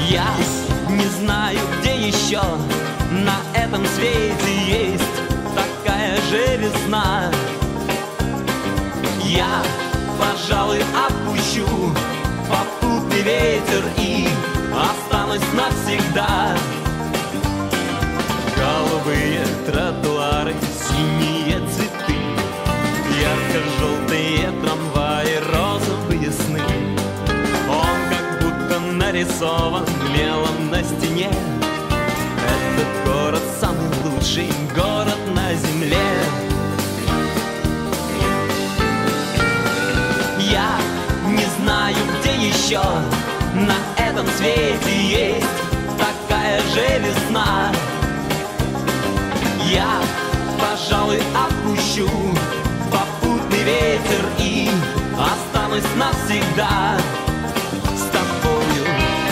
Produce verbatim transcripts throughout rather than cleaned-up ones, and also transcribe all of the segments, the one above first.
Я не знаю, где еще на этом свете есть такая же весна. Я, пожалуй, отпущу попутный ветер и останусь навсегда. Голубые тротуары, синие цветы, ярко-желтые трамваи, розовые сны. Он как будто нарисован мелом на стене. Этот город самый лучший город на земле. Я не знаю, где еще на этом свете есть такая же весна. Я, пожалуй, отпущу попутный ветер и останусь навсегда с тобою.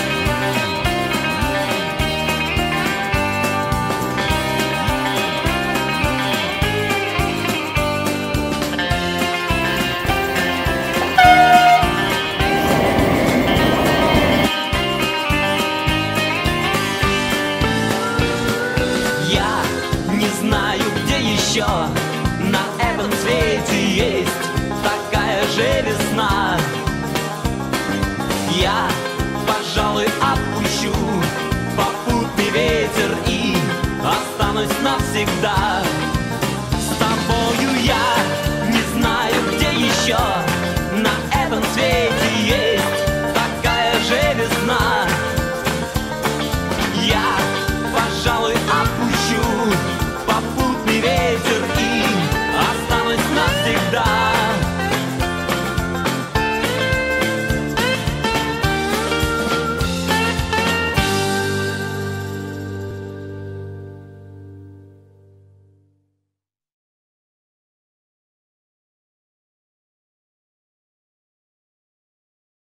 Я не знаю, где еще на этом свете есть такая же весна. Я, пожалуй, отпущу попутный ветер и останусь навсегда